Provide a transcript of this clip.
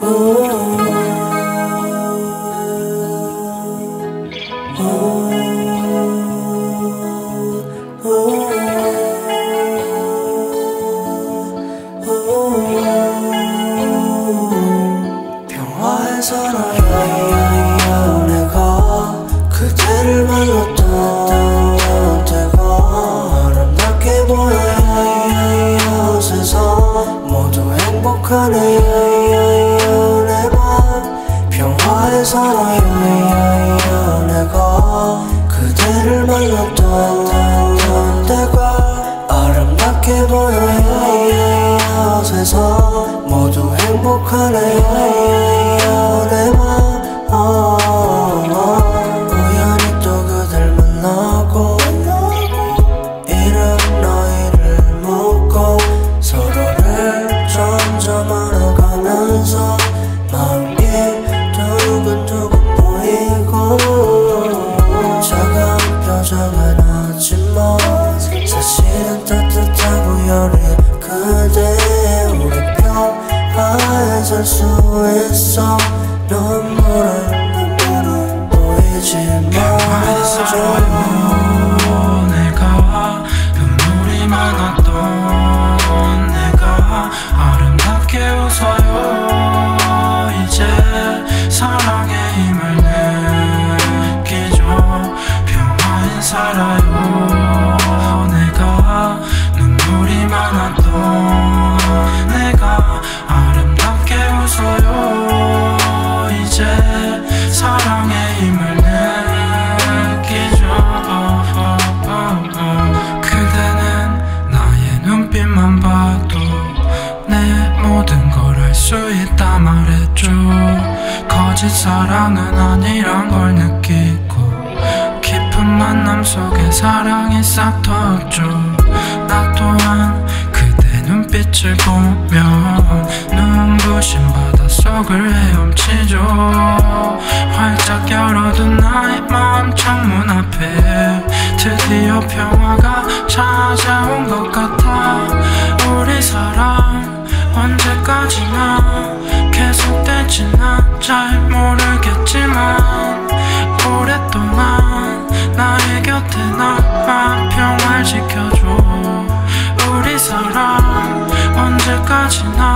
평화에 살아야 내가 그대를 만났던 때가 아름답게 보여야 세상 모두 행복하네 내 맘. 평화에 살아야 내가 그대를 만났던 때가 아름답게 보여야 세상 모두 행복하네 내 맘. 우연히 또 그댈 만나고 이름 너희를 묻고 서로를 점점 알아가면서 마음이 두근두근 보이고 차가운 표정은 하지만 사실은 따뜻하고 여린 그대 우리 평화에 살 수 있어 눈물은 보이지 마줘 내가 눈물이 많았던 내가 아름답게 웃어요 이제 사랑의 힘을 느끼죠 평화에 살아요 내가 눈물이 많았던 내가 아름답게 웃어요 이제 사랑의 힘을 느끼죠 그대는 나의 눈빛만 봐도 내 모든 걸 알 수 있다 말했죠 거짓 사랑은 아니란 걸 느끼고 깊은 만남 속에 사랑이 싹 터졌죠 나 또한 그대 눈빛을 보면 눈부신 바닷속을 헤엄치죠 활짝 열어둔 나의 마음 창문 앞에 드디어 평화가 찾아온 것 같아 우리 사랑 언제까지나 계속될지 난 잘 모르겠지만 오랫동안 나의 곁에 남아 평화를 지켜줘 우리 사랑 언제까지나